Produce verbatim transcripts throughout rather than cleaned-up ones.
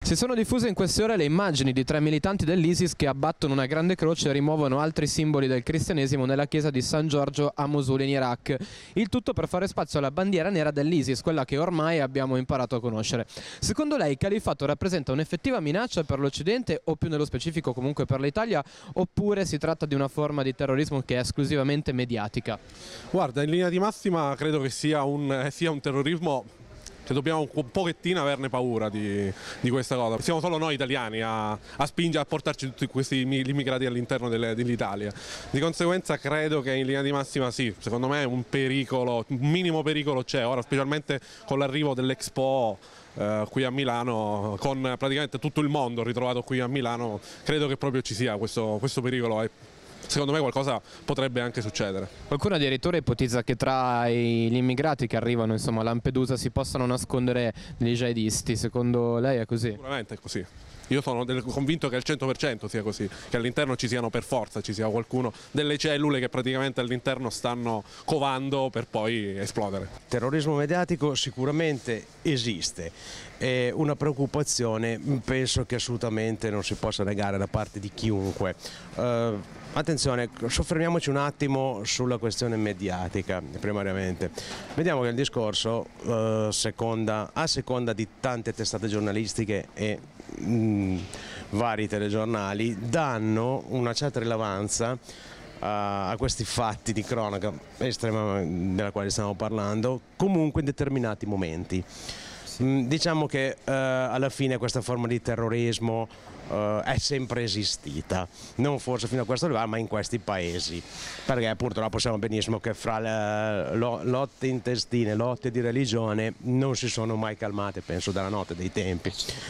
Si sono diffuse in queste ore le immagini di tre militanti dell'ISIS che abbattono una grande croce e rimuovono altri simboli del cristianesimo nella chiesa di San Giorgio a Mosul in Iraq. Il tutto per fare spazio alla bandiera nera dell'ISIS, quella che ormai abbiamo imparato a conoscere. Secondo lei il califfato rappresenta un'effettiva minaccia per l'Occidente o più nello specifico comunque per l'Italia, oppure si tratta di una forma di terrorismo che è esclusivamente mediatica? Guarda, in linea di massima credo che sia un, sia un terrorismo che dobbiamo un pochettino averne paura di, di questa cosa. Siamo solo noi italiani a, a spingere, a portarci tutti questi immigrati all'interno dell'Italia. Di conseguenza credo che in linea di massima sì, secondo me un pericolo, un minimo pericolo c'è ora, specialmente con l'arrivo dell'Expo eh, qui a Milano, con praticamente tutto il mondo ritrovato qui a Milano, credo che proprio ci sia questo, questo pericolo. E secondo me qualcosa potrebbe anche succedere. Qualcuno addirittura ipotizza che tra gli immigrati che arrivano insomma, a Lampedusa si possano nascondere degli jihadisti. Secondo lei è così? Sicuramente è così. Io sono convinto che al cento per cento sia così, che all'interno ci siano per forza, ci sia qualcuno, delle cellule che praticamente all'interno stanno covando per poi esplodere. Terrorismo mediatico sicuramente esiste, è una preoccupazione penso che assolutamente non si possa negare da parte di chiunque. Uh, attenzione, soffermiamoci un attimo sulla questione mediatica primariamente. Vediamo che il discorso uh, seconda, a seconda di tante testate giornalistiche e mh, vari telegiornali danno una certa rilevanza a questi fatti di cronaca estrema della quale stiamo parlando, comunque in determinati momenti. Diciamo che eh, alla fine questa forma di terrorismo eh, è sempre esistita, non forse fino a questo livello ma in questi paesi, perché purtroppo sappiamo benissimo che fra le lotte intestine, lotte di religione non si sono mai calmate, penso dalla notte dei tempi.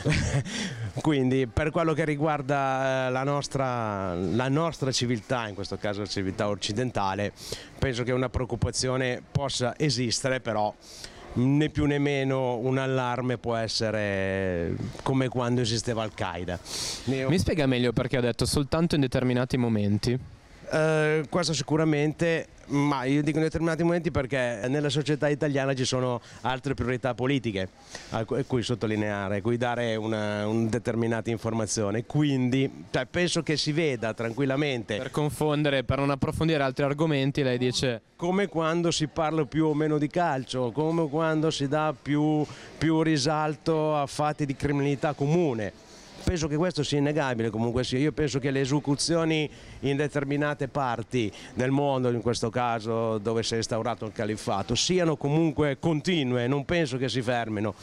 Quindi per quello che riguarda la nostra, la nostra civiltà, in questo caso la civiltà occidentale, penso che una preoccupazione possa esistere, però né più né meno un allarme può essere come quando esisteva Al-Qaeda. Mi spiega meglio perché ha detto soltanto in determinati momenti? Uh, questo sicuramente, ma io dico in determinati momenti perché nella società italiana ci sono altre priorità politiche a cui sottolineare, a cui dare una, una determinata informazione, quindi cioè, penso che si veda tranquillamente. Per confondere, per non approfondire altri argomenti, lei dice... Come quando si parla più o meno di calcio, come quando si dà più, più risalto a fatti di criminalità comune. Penso che questo sia innegabile comunque sia. Io penso che le esecuzioni in determinate parti del mondo, in questo caso dove si è instaurato il califfato, siano comunque continue, non penso che si fermino.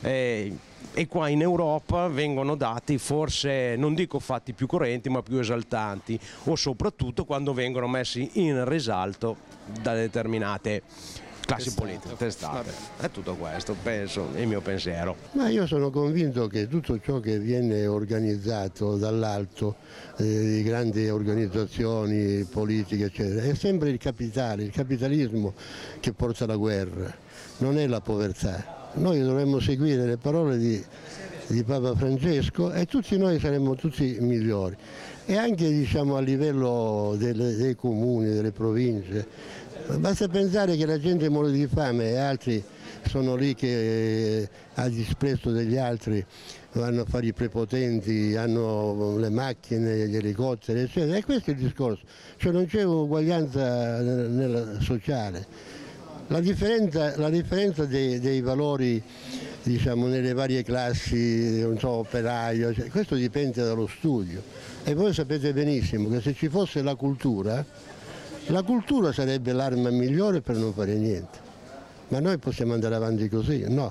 E, e qua in Europa vengono dati forse, non dico fatti più correnti, ma più esaltanti, o soprattutto quando vengono messi in risalto da determinate classi politiche, testate. È tutto questo, penso, il mio pensiero. Ma io sono convinto che tutto ciò che viene organizzato dall'alto, eh, di grandi organizzazioni politiche, eccetera, è sempre il capitale, il capitalismo che porta alla guerra, non è la povertà. Noi dovremmo seguire le parole di, di Papa Francesco e tutti noi saremmo tutti migliori. E anche diciamo, a livello delle, dei comuni, delle province. Basta pensare che la gente muore di fame e altri sono lì che eh, a disprezzo degli altri vanno a fare i prepotenti, hanno le macchine, gli elicotteri, eccetera. E questo è il discorso, cioè non c'è uguaglianza nel, nel sociale. La differenza, la differenza dei, dei valori diciamo, nelle varie classi, non so, operaio, cioè, questo dipende dallo studio. E voi sapete benissimo che se ci fosse la cultura, la cultura sarebbe l'arma migliore per non fare niente, ma noi possiamo andare avanti così, no.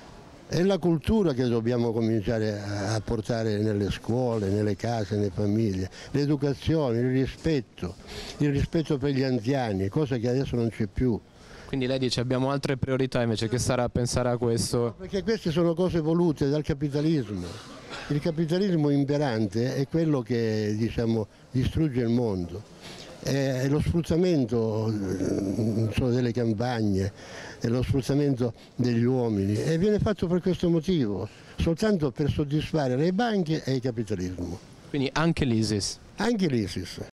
È la cultura che dobbiamo cominciare a portare nelle scuole, nelle case, nelle famiglie, l'educazione, il rispetto, il rispetto per gli anziani, cosa che adesso non c'è più. Quindi lei dice abbiamo altre priorità invece che stare a pensare a questo? No, perché queste sono cose volute dal capitalismo. Il capitalismo imperante è quello che diciamo, distrugge il mondo. È lo sfruttamento so, delle campagne, è lo sfruttamento degli uomini e viene fatto per questo motivo, soltanto per soddisfare le banche e il capitalismo. Quindi anche l'ISIS? Anche l'ISIS.